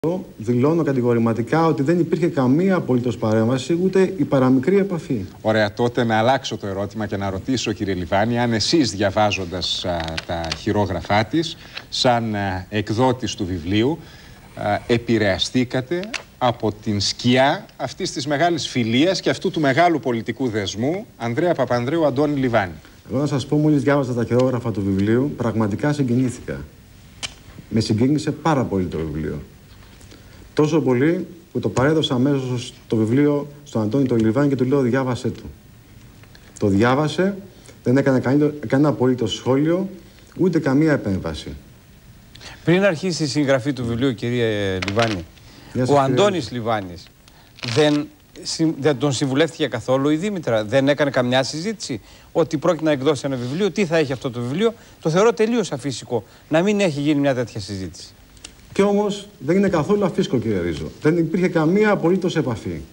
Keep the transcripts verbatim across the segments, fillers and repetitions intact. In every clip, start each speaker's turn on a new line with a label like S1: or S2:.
S1: Δηλώνω κατηγορηματικά ότι δεν υπήρχε καμία απολύτως παρέμβαση, ούτε η παραμικρή επαφή.
S2: Ωραία, τότε να αλλάξω το ερώτημα και να ρωτήσω, κύριε Λιβάνη, αν εσείς διαβάζοντας α, τα χειρόγραφά της, σαν α, εκδότης του βιβλίου, α, επηρεαστήκατε από την σκιά αυτής της μεγάλης φιλίας και αυτού του μεγάλου πολιτικού δεσμού Ανδρέα Παπανδρέου Αντώνη Λιβάνη.
S1: Εγώ να σας πω, μόλις διάβασα τα χειρόγραφα του βιβλίου, πραγματικά συγκινήθηκα. Με συγκίνησε πάρα πολύ το βιβλίο. Τόσο πολύ που το παρέδωσα αμέσως το βιβλίο στον Αντώνη τον Λιβάνη και του λέω διάβασέ του. Το διάβασε, δεν έκανε κανένα απολύτως σχόλιο, ούτε καμία επέμβαση.
S3: Πριν αρχίσει η συγγραφή του βιβλίου, κύριε Λιβάνη, ο Αντώνης Λιβάνης δεν, δεν τον συμβουλεύτηκε καθόλου η Δήμητρα, δεν έκανε καμιά συζήτηση ότι πρόκειται να εκδώσει ένα βιβλίο, τι θα έχει αυτό το βιβλίο? Το θεωρώ τελείως αφύσικο να μην έχει γίνει μια τέτοια συζήτηση.
S1: Κι όμως δεν είναι καθόλου αφύσικο, κύριε Ρίζο. Δεν υπήρχε καμία απολύτως επαφή.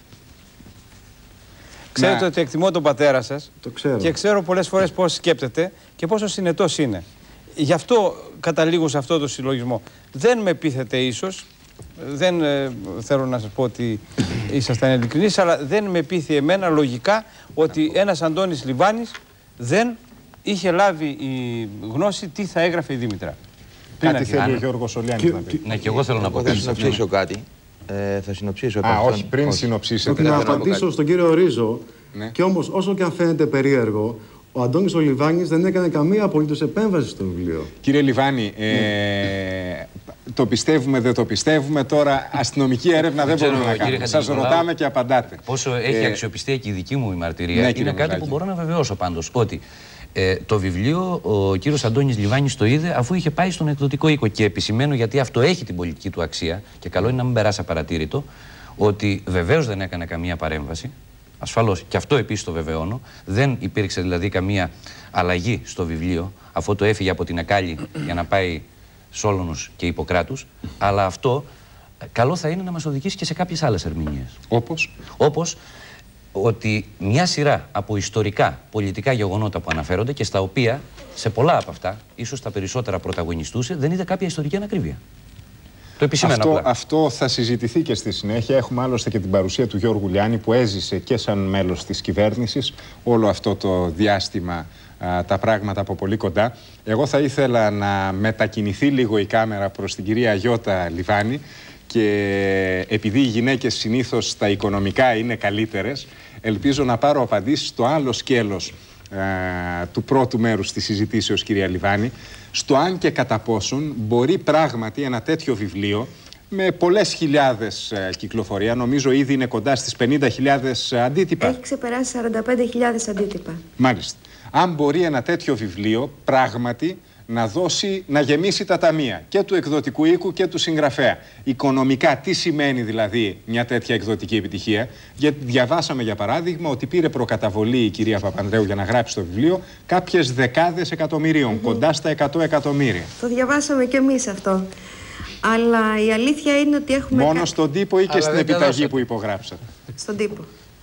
S3: Ξέρετε
S2: ναι.
S3: ότι εκτιμώ τον πατέρα σας.
S1: Το ξέρω.
S3: Και ξέρω πολλές φορές πώς σκέπτεται και πόσο συνετός είναι. Γι' αυτό καταλήγω σε αυτό το συλλογισμό. Δεν με πείθετε ίσως, δεν ε, θέλω να σας πω ότι ήσασταν ειλικρινείς, αλλά δεν με πείθει εμένα λογικά ότι ένας Αντώνης Λιβάνης δεν είχε λάβει η γνώση τι θα έγραφε η Δήμητρα.
S2: Κάτι θέλει ο Γιώργος Σολιάνης να πει.
S4: Ναι, και εγώ θέλω να πω.
S5: Θα συνοψίσω κάτι. Ε, θα συνοψίσω
S2: Α, όχι, πριν συνοψίσετε.
S1: Να απαντήσω στον κύριο Ρίζο.
S2: Ναι.
S1: Και όμως, όσο και αν φαίνεται περίεργο, ο Αντώνης ο Λιβάνης δεν έκανε καμία απολύτως επέμβαση στο βιβλίο.
S2: Κύριε Λιβάνη, ε, ναι. το πιστεύουμε, δεν το πιστεύουμε. Τώρα αστυνομική έρευνα δεν μπορούμε να κάνουμε. Σας ρωτάμε και απαντάτε.
S4: Πόσο έχει ε, αξιοπιστία και η δική μου η μαρτυρία.
S2: Ναι,
S4: είναι κάτι
S2: Μουζάκη.
S4: που μπορώ να βεβαιώσω πάντως. Ότι ε, το βιβλίο ο κύριος Αντώνης Λιβάνης το είδε αφού είχε πάει στον εκδοτικό οίκο. Και επισημαίνω, γιατί αυτό έχει την πολιτική του αξία και καλό είναι να μην περάσει απαρατήρητο, ότι βεβαίως δεν έκανε καμία παρέμβαση. Ασφαλώς, και αυτό επίσης το βεβαιώνω. Δεν υπήρξε δηλαδή καμία αλλαγή στο βιβλίο, αφού το έφυγε από την Εκάλη για να πάει Σόλωνος και Ιπποκράτους. Αλλά αυτό καλό θα είναι να μας οδηγήσει και σε κάποιες άλλες ερμηνείες.
S2: Όπως?
S4: Όπως ότι μια σειρά από ιστορικά πολιτικά γεγονότα που αναφέρονται και στα οποία σε πολλά από αυτά, ίσως τα περισσότερα πρωταγωνιστούσε, δεν είδε κάποια ιστορική ανακρίβεια. Το
S2: αυτό, αυτό θα συζητηθεί και στη συνέχεια. Έχουμε άλλωστε και την παρουσία του Γιώργου Λιάννη που έζησε και σαν μέλος της κυβέρνησης όλο αυτό το διάστημα α, τα πράγματα από πολύ κοντά. Εγώ θα ήθελα να μετακινηθεί λίγο η κάμερα προς την κυρία Γιώτα Λιβάνη και επειδή οι γυναίκες συνήθως στα οικονομικά είναι καλύτερες, ελπίζω να πάρω απαντήσεις στο άλλο σκέλος α, του πρώτου μέρους της συζητήσεως, κυρία Λιβάνη, στο αν και κατά πόσον μπορεί πράγματι ένα τέτοιο βιβλίο με πολλές χιλιάδες ε, κυκλοφορία, νομίζω ήδη είναι κοντά στις πενήντα χιλιάδες αντίτυπα.
S6: Έχει ξεπεράσει σαράντα πέντε χιλιάδες αντίτυπα.
S2: Μάλιστα. Αν μπορεί ένα τέτοιο βιβλίο πράγματι να δώσει, να γεμίσει τα ταμεία και του εκδοτικού οίκου και του συγγραφέα. Οικονομικά, τι σημαίνει δηλαδή μια τέτοια εκδοτική επιτυχία? Γιατί διαβάσαμε για παράδειγμα ότι πήρε προκαταβολή η κυρία Παπανδρέου για να γράψει το βιβλίο κάποιες δεκάδες εκατομμυρίων, mm-hmm. κοντά στα εκατό εκατομμύρια.
S6: Το διαβάσαμε κι εμείς αυτό. Αλλά η αλήθεια είναι ότι έχουμε...
S2: Μόνο κα... στον τύπο ή και Αλλά στην επιταγή που υπογράψατε?
S6: Στον τύπο.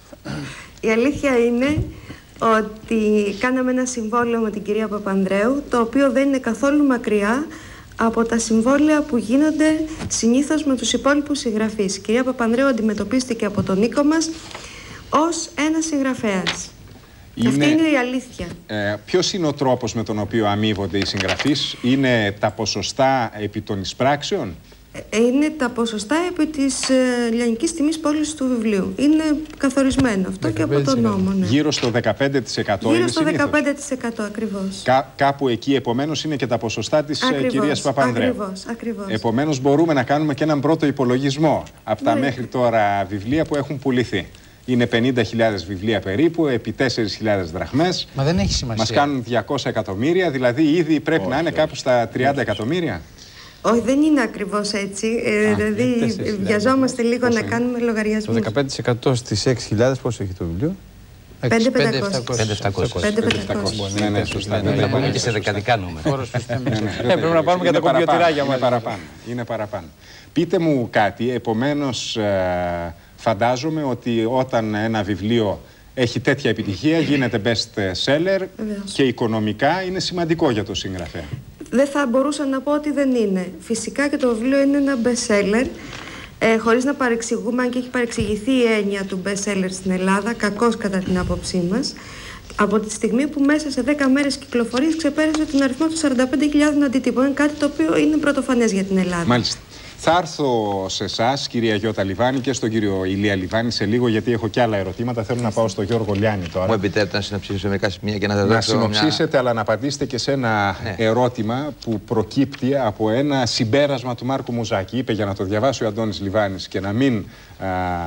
S6: Η αλήθεια είναι ότι κάναμε ένα συμβόλαιο με την κυρία Παπανδρέου, το οποίο δεν είναι καθόλου μακριά από τα συμβόλαια που γίνονται συνήθως με τους υπόλοιπους συγγραφείς. Η κυρία Παπανδρέου αντιμετωπίστηκε από τον οίκο μας ως ένας συγγραφέας. Είναι... Αυτή είναι η αλήθεια. Ε,
S2: ποιος είναι ο τρόπος με τον οποίο αμείβονται οι συγγραφείς? Είναι τα ποσοστά επί των εισπράξεων?
S6: Είναι τα ποσοστά επί της ε, λιανικής τιμής πώλησης του βιβλίου. Είναι καθορισμένο αυτό και από τον νόμο. Ναι.
S2: Γύρω στο δεκαπέντε τοις εκατό
S6: Γύρω
S2: είναι
S6: στο
S2: συνήθως.
S6: δεκαπέντε τοις εκατό ακριβώς.
S2: Κα, κάπου εκεί επομένως είναι και τα ποσοστά της
S6: ακριβώς,
S2: κυρίας Παπανδρέου.
S6: Ακριβώς, ακριβώς.
S2: Επομένως μπορούμε να κάνουμε και έναν πρώτο υπολογισμό από τα ναι. μέχρι τώρα βιβλία που έχουν πουληθεί. Είναι πενήντα χιλιάδες βιβλία περίπου, επί τέσσερις χιλιάδες δραχμές.
S7: Μα δεν έχει σημασία.
S2: Μας κάνουν διακόσια εκατομμύρια, δηλαδή ήδη πρέπει όχι, να είναι όχι, κάπου στα τριάντα εκατομμύρια.
S6: Όχι, δεν είναι ακριβώς έτσι. Ε, Α, δηλαδή, βιαζόμαστε λίγο να κάνουμε λογαριασμούς.
S3: Το δεκαπέντε τοις εκατό στις έξι χιλιάδες πόσο έχει το βιβλίο?
S6: πέντε χιλιάδες
S4: επτακόσια.
S2: Ναι, ναι, σωστά.
S4: Να πάμε και σε δεκαδικά νούμερα.
S3: Πρέπει να πάρουμε και τα κομπιουτηράκια μας.
S2: Είναι παραπάνω. Πείτε μου κάτι, επομένως φαντάζομαι ότι όταν ένα βιβλίο έχει τέτοια επιτυχία, γίνεται best seller και οικονομικά είναι σημαντικό για το συγγραφέα.
S6: δεν θα μπορούσα να πω ότι δεν είναι. Φυσικά και το βιβλίο είναι ένα best seller, ε, χωρίς να παρεξηγούμε, αν και έχει παρεξηγηθεί η έννοια του best seller στην Ελλάδα, κακώς κατά την άποψή μας, από τη στιγμή που μέσα σε δέκα μέρες κυκλοφορίας ξεπέρασε τον αριθμό των σαράντα πέντε χιλιάδων αντίτυπων. Είναι κάτι το οποίο είναι πρωτοφανές για την Ελλάδα.
S2: Μάλιστα. Θα έρθω σε εσάς, κυρία Γιώτα Λιβάνη, και στον κύριο Ηλία Λιβάνη σε λίγο, γιατί έχω και άλλα ερωτήματα. Θέλω να πάω στον Γιώργο Λιάνη τώρα.
S5: Μου επιτρέπετε να συνοψίσω μερικά σημεία και να τα
S2: Να
S5: δώσω.
S2: συνοψίσετε,
S5: μια...
S2: αλλά να απαντήσετε και σε ένα
S5: ναι.
S2: ερώτημα που προκύπτει από ένα συμπέρασμα του Μάρκου Μουζάκη. Είπε, για να το διαβάσει ο Αντώνης Λιβάνης και να μην α,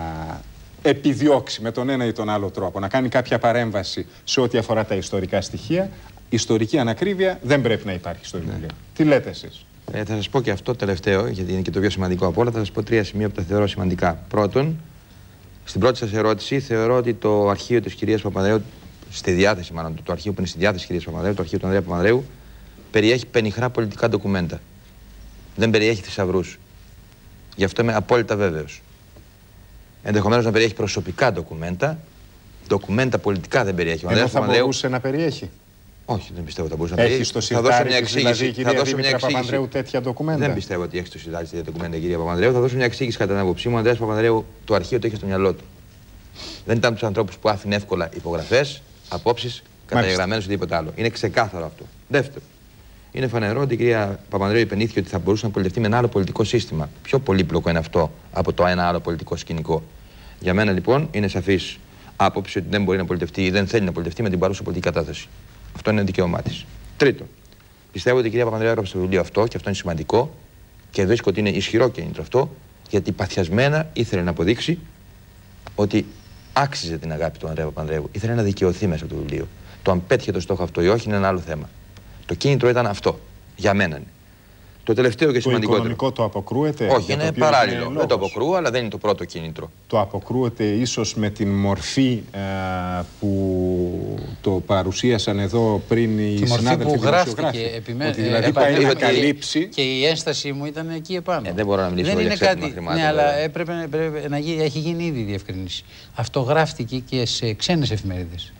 S2: επιδιώξει με τον ένα ή τον άλλο τρόπο, να κάνει κάποια παρέμβαση σε ό,τι αφορά τα ιστορικά στοιχεία, ιστορική ανακρίβεια δεν πρέπει να υπάρχει στο βιβλίο. Ναι. Τι λέτε εσείς?
S5: Ε, θα σας πω και αυτό τελευταίο, γιατί είναι και το πιο σημαντικό από όλα. Θα σας πω τρία σημεία που τα θεωρώ σημαντικά. Πρώτον, στην πρώτη σας ερώτηση, θεωρώ ότι το αρχείο της κυρίας Παπανδρέου, στη διάθεση μάλλον, το αρχείο που είναι στη διάθεση της κυρίας Παπανδρέου, το αρχείο του Ανδρέα Παπανδρέου, περιέχει πενιχρά πολιτικά ντοκουμέντα. Δεν περιέχει θησαυρούς. Γι' αυτό είμαι απόλυτα βέβαιος. Ενδεχομένως να περιέχει προσωπικά ντοκουμέντα. Ντοκουμέντα πολιτικά δεν περιέχει. Ο
S2: Ενώ θα
S5: Παπανδρέου... μπορούσε
S2: να περιέχει.
S5: Όχι, δεν πιστεύω ότι θα μπορούσε να περιέχει.
S2: Έχει στο σιρτάρι της, δηλαδή, η κυρία Δήμητρα Παπανδρέου τέτοια ντοκουμέντα?
S5: Δεν πιστεύω ότι έχει στο σιρτάρι τέτοια ντοκουμέντα η κυρία Παπανδρέου. Θα δώσω μια εξήγηση κατά την άποψή μου. Ο Ανδρέας Παπανδρέου το αρχείο το είχε στο μυαλό του. Δεν ήταν από τους ανθρώπους που άφηνε εύκολα υπογραφές, απόψεις, καταγεγραμμένες ή τίποτα άλλο. Είναι ξεκάθαρο αυτό. Δεύτερο, είναι φανερό ότι η κυρία Παπανδρέου υπενήθηκε ότι θα μπορούσε να πολιτευτεί με ένα άλλο πολιτικό σύστημα. Πιο πολύπλοκο είναι αυτό από το ένα άλλο πολιτικό σκηνικό. Για μένα λοιπόν είναι σαφής άποψη ότι δεν μπορεί να πολιτευτεί ή δεν θέλει να πολιτευτεί με την παρούσα πολιτική κατάσταση. Αυτό είναι δικαίωμά της. Τρίτον, πιστεύω ότι η κυρία Παπανδρέου έγραψε το βιβλίο αυτό και αυτό είναι σημαντικό και βρίσκω ότι είναι ισχυρό κίνητρο αυτό, γιατί παθιασμένα ήθελε να αποδείξει ότι άξιζε την αγάπη του Ανδρέα Παπανδρέου. Ήθελε να δικαιωθεί μέσα από το βιβλίο. Το αν πέτυχε το στόχο αυτό ή όχι είναι ένα άλλο θέμα. Το κίνητρο ήταν αυτό. Για μένα είναι. Το τελευταίο και σημαντικότερο.
S2: Το οικονομικό το αποκρούεται?
S5: Όχι, είναι παράλληλο. Δεν το αποκρούω, αλλά δεν είναι το πρώτο κίνητρο.
S2: Το αποκρούεται ίσως με την μορφή ε, που το παρουσίασαν εδώ πριν οι συνάδελφοι
S7: που γράφτηκε επιμένω.
S2: Δηλαδή πάει να καλύψει.
S7: Και η ένσταση μου ήταν εκεί επάνω.
S5: Ε, δεν μπορώ να μιλήσω για ξέπλυμα χρημάτων.
S7: Ναι, αλλά έπρεπε, έπρεπε να γίνει, έχει γίνει ήδη η διευκρίνηση. Αυτό γράφτηκε και σε ξένες εφημερίδες.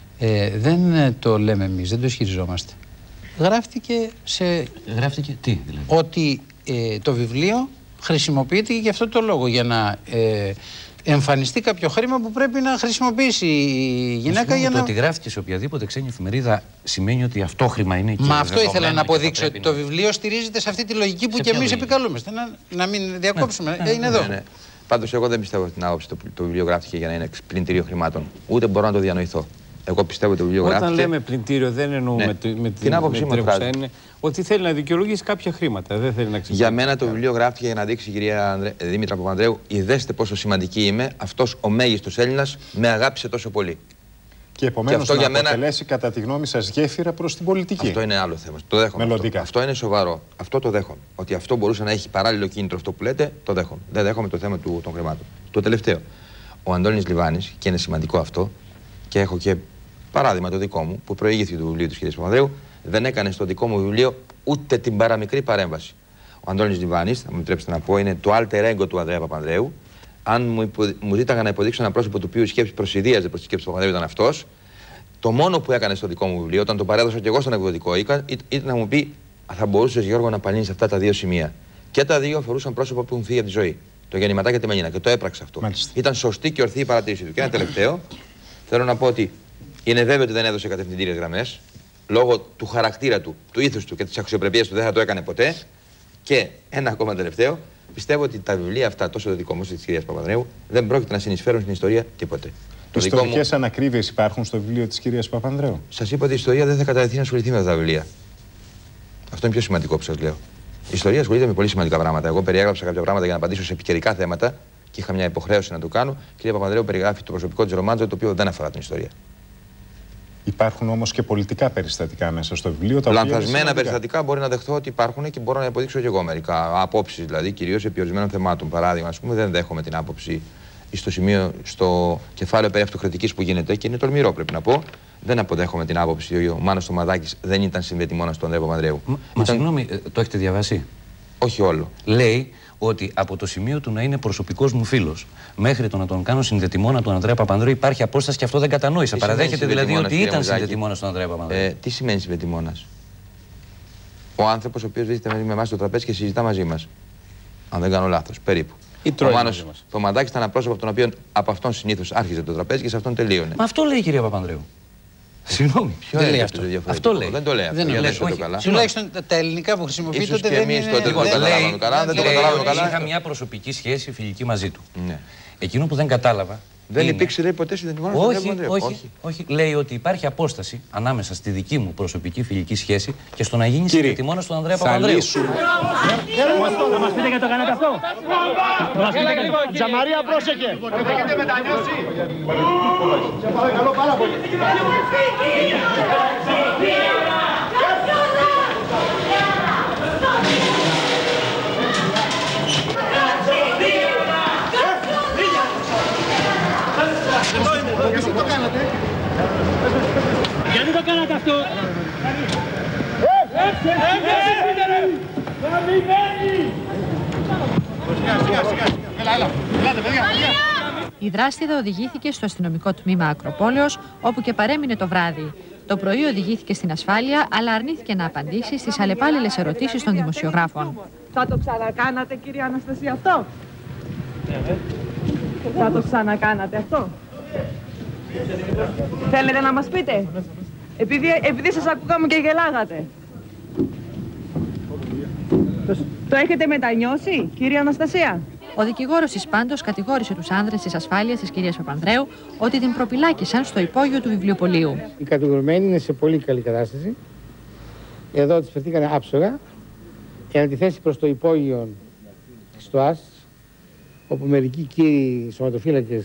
S7: Ε, δεν το λέμε εμείς, δεν το ισχυριζόμαστε. Γράφτηκε σε...
S4: Γράφτηκε τι δηλαδή?
S7: Ότι ε, το βιβλίο χρησιμοποιείται για αυτό το λόγο, για να ε, εμφανιστεί κάποιο χρήμα που πρέπει να χρησιμοποιήσει η γυναίκα για να...
S4: Το ότι γράφτηκε σε οποιαδήποτε ξένη εφημερίδα σημαίνει ότι αυτό χρήμα είναι εκεί.
S7: Μα αυτό ήθελα να αποδείξω, ότι το βιβλίο στηρίζεται σε αυτή τη λογική που και εμείς επικαλούμαστε. Να, να μην διακόψουμε, ναι, ναι, είναι εδώ. Ναι, ναι.
S5: Πάντως εγώ δεν πιστεύω την άποψη ότι το βιβλίο γράφτηκε για να είναι πλυντήριο χρημάτων. Ούτε μπορώ να το διανοηθώ. Εγώ πιστεύω ότι το βιβλίο
S3: Όταν
S5: γράφτηκε...
S3: λέμε πλυντήριο δεν εννοούμε
S5: ναι.
S3: με, με
S5: την άποψή μου
S3: είναι ότι θέλει να δικαιολογήσει κάποια χρήματα. Δεν θέλει να ξεπεράσει.
S5: Για μένα το βιβλίο γράφτηκε για να δείξει η κυρία Ανδρέ... Δήμητρα Παπανδρέου, είδεστε πόσο σημαντική είμαι, αυτός ο μέγιστος Έλληνας με αγάπησε τόσο πολύ.
S2: Και επομένως να
S5: μένα...
S2: αποτελέσει κατά τη γνώμη σας γέφυρα προς την πολιτική.
S5: Αυτό είναι άλλο θέμα. Το δέχομαι. Αυτό. αυτό είναι σοβαρό. Αυτό το δέχομαι. Ότι αυτό μπορούσε να έχει παράλληλο κίνητρο, αυτό που λέτε, το δέχομαι. Δεν δέχομαι το θέμα του, των χρημάτων. Το τελευταίο. Ο Αντώνης Λιβάνης, και είναι σημαντικό αυτό, και έχω και παράδειγμα το δικό μου, που προηγήθηκε του βιβλίου της κυρίας Παπανδρέου, δεν έκανε στο δικό μου βιβλίο ούτε την παραμικρή παρέμβαση. Ο Αντώνης Λιβάνης, θα μου επιτρέψετε να πω, είναι το alter ego του Ανδρέα Παπανδρέου. Αν μου, υπο... μου ζήταγαν να υποδείξω ένα πρόσωπο του οποίου η σκέψη προσιδίαζε προς τη σκέψη του Παπανδρέου ήταν αυτός, το μόνο που έκανε στο δικό μου βιβλίο, όταν το παρέδωσα και εγώ στον εκδοτικό, ήταν να μου πει: θα μπορούσες, Γιώργο, να παλύνεις αυτά τα δύο σημεία. Και τα δύο αφορούσαν πρόσωπα που έχουν φύγει από τη ζωή. Το γεννηματά και τη Μελίνα. Και το έπραξε αυτό. Μάλιστα. Ήταν σωστή και ορθή η παρατήρηση του. Και ένα τελευταίο, θέλω να πω ότι είναι βέβαιο ότι δεν έδωσε κατευθυντήριες γραμμές. Λόγω του χαρακτήρα του, του ήθους του και της αξιοπρεπίας του δεν θα το έκανε ποτέ. Και ένα ακόμα τελευταίο, πιστεύω ότι τα βιβλία αυτά, τόσο το δικό μου όσο της κυρίας Παπανδρέου, δεν πρόκειται να συνεισφέρουν στην ιστορία τίποτε.
S2: Ιστορικές μου... ανακρίβειες υπάρχουν στο βιβλίο της κυρίας Παπανδρέου?
S5: Σας είπα ότι η ιστορία δεν θα καταδεθεί να ασχοληθεί με αυτά τα βιβλία. Αυτό είναι πιο σημαντικό που σας λέω. Η ιστορία ασχολείται με πολύ σημαντικά πράγματα. Εγώ περιέγραψα κάποια πράγματα για να απαντήσω σε επικαιρικά θέματα και είχα μια υποχρέωση να το κάνω. Η κυρία Παπανδρέου περιγράφει το προσωπικό της ρομάντζο, το οποίο δεν αφορά την ιστορία.
S2: Υπάρχουν όμως και πολιτικά περιστατικά μέσα στο βιβλίο. Τα
S5: Λανθασμένα περιστατικά μπορεί να δεχθώ ότι υπάρχουν και μπορώ να υποδείξω και εγώ μερικά. Απόψεις δηλαδή, κυρίως επί ορισμένων θεμάτων. Παράδειγμα, ας πούμε, δεν δέχομαι την άποψη στο σημείο, στο κεφάλαιο περί αυτοκριτικής που γίνεται και είναι τολμηρό, πρέπει να πω. Δεν αποδέχομαι την άποψη ότι ο Μάνος Στομαδάκης δεν ήταν συνδετημόνας του Ανδρέα Παπανδρέου.
S4: Μα, ήταν... συγγνώμη, το έχετε διαβάσει?
S5: Όχι όλο.
S4: Λέει ότι από το σημείο του να είναι προσωπικός μου φίλος μέχρι το να τον κάνω συνδετημόνα του Ανδρέα Παπανδρέου υπάρχει απόσταση και αυτό δεν κατανόησα. Παραδέχεται δηλαδή ότι ήταν συνδετημόνας του Ανδρέα Παπανδρέου.
S5: Ε, τι σημαίνει συνδετημόνας? ο άνθρωπος ο οποίος βρίσκεται με εμάς στο τραπέζι και συζητά μαζί μας. Αν δεν κάνω λάθος, περίπου.
S3: Ο Μάνος
S5: Πομαντάκης ήταν ένα πρόσωπο από τον οποίο από αυτόν συνήθως άρχιζε το τραπέζι και σε αυτόν τελείωνε.
S4: Μα αυτό λέει η κυρία Παπανδρέου. Συγγνώμη.
S5: Ποιο δεν λέει αυτό. Αυτό
S4: λέει.
S5: Δεν το λέει αυτό.
S7: Δεν
S5: λέει,
S7: όχι.
S5: Καλά.
S7: Τουλάχιστον τα ελληνικά που χρησιμοποιείτε
S5: ίσως
S7: τότε
S5: και
S7: δεν
S5: εμείς
S7: είναι...
S5: τότε δεν το καταλάβαμε καλά. Δεν το καταλάβαμε καλά.
S4: Είχα μια προσωπική σχέση φιλική μαζί του.
S5: Ναι.
S4: Εκείνο που δεν κατάλαβα.
S5: Δεν
S4: είναι...
S5: υπήρξε λέει ποτέ συνδετικό
S4: όχι, όχι, όχι, όχι. Λέει ότι υπάρχει απόσταση ανάμεσα στη δική μου προσωπική φιλική σχέση και στο να γίνει συνδετημόνας στον Ανδρέα Παπανδρέου.
S8: Θα μας πείτε και το κάνετε αυτό. Τζαμαρία, πρόσεχε. Έχετε μετανιώσει. Σε παρακαλώ πάρα πολύ. Γιατί το κάνατε. Γιατί το κάνατε αυτό.
S9: Η δράστηδα οδηγήθηκε στο αστυνομικό τμήμα Ακροπόλεως, όπου και παρέμεινε το βράδυ. Το πρωί οδηγήθηκε στην ασφάλεια, αλλά αρνήθηκε να απαντήσει στις αλλεπάλληλες ερωτήσεις των δημοσιογράφων.
S10: Θα το ξανακάνατε, κυρία Αναστασία, αυτό. Θα το ξανακάνατε αυτό. Θέλετε να μας πείτε. Επειδή, επειδή σας ακούγαμε και γελάγατε. Το έχετε μετανιώσει, κυρία Αναστασία.
S9: Ο δικηγόρος της πάντως κατηγόρησε τους άνδρες της ασφάλειας της κυρίας Παπανδρέου ότι την προπυλάκησαν στο υπόγειο του βιβλιοπωλείου.
S11: Η κατηγορουμένη είναι σε πολύ καλή κατάσταση. Εδώ της φερθήκανε άψογα. Εν αντιθέσει προς το υπόγειο στο ΑΣ, όπου μερικοί κύριοι σωματοφύλακες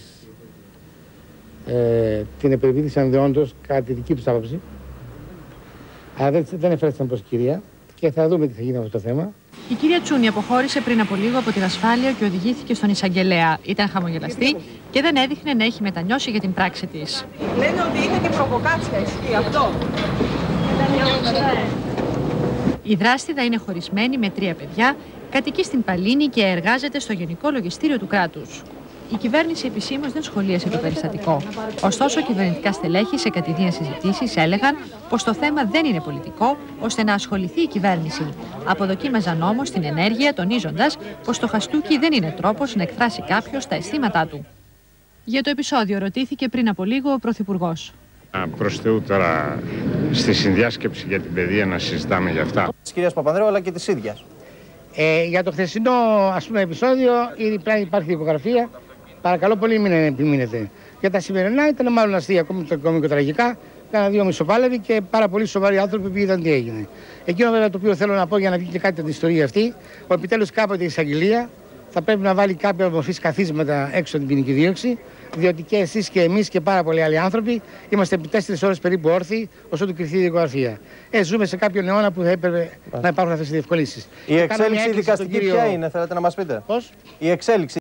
S11: ε, την επεριπίδησαν δεόντως κατά τη δική τους άποψη. Αλλά δεν, δεν εφέρθηκαν προς κυρία και θα δούμε τι θα γίνει με αυτό το θέμα.
S9: Η κυρία Τσούνη αποχώρησε πριν από λίγο από την ασφάλεια και οδηγήθηκε στον εισαγγελέα. Ήταν χαμογελαστή και δεν έδειχνε να έχει μετανιώσει για την πράξη της.
S10: Λένε ότι είναι και προβοκάτσια, ισχύει αυτό.
S9: Η δράστηδα είναι χωρισμένη με τρία παιδιά, κατοικεί στην Παλίνη και εργάζεται στο Γενικό Λογιστήριο του κράτους. Η κυβέρνηση επισήμως δεν σχολίασε το περιστατικό. Ωστόσο, κυβερνητικά στελέχη σε κατηδίαν συζητήσεις έλεγαν πως το θέμα δεν είναι πολιτικό, ώστε να ασχοληθεί η κυβέρνηση. Αποδοκίμαζαν όμως την ενέργεια, τονίζοντας πως το χαστούκι δεν είναι τρόπος να εκφράσει κάποιος τα αισθήματά του. Για το επεισόδιο ρωτήθηκε πριν από λίγο ο Πρωθυπουργός.
S12: Προς Θεού τώρα στη συνδιάσκεψη για την παιδεία να συζητάμε για αυτά.
S3: Της κυρίας Παπανδρέου αλλά και της ίδιας.
S11: Ε, για το χθεσινό ας πούμε επεισόδιο ήδη πλέον υπάρχει δικογραφία. Παρακαλώ πολύ μην επιμείνετε. Για τα σημερινά ήταν μάλλον αστεία, ακόμη το κομικοτραγικά. Κάνα δύο μισοπάλαβοι και πάρα πολύ σοβαροί άνθρωποι που είδαν τι έγινε. Εκείνο βέβαια το οποίο θέλω να πω για να βγει και κάτι από την ιστορία αυτή, ότι επιτέλους κάποτε η εισαγγελία θα πρέπει να βάλει κάποια μορφή καθίσματα έξω την ποινική δίωξη, διότι και εσείς και εμείς και πάρα πολλοί άλλοι άνθρωποι είμαστε επί τέσσερις ώρες περίπου όρθιοι όσο του κρυφθεί η δικογραφία. Ε, ζούμε σε κάποιον αιώνα που θα έπρεπε να υπάρχουν αυτές οι διευκολύνσεις.
S3: Η εξέλιξη δικαστική ποια είναι, θέλετε να μας πείτε.
S11: Πώς?
S3: Η εξέλιξη.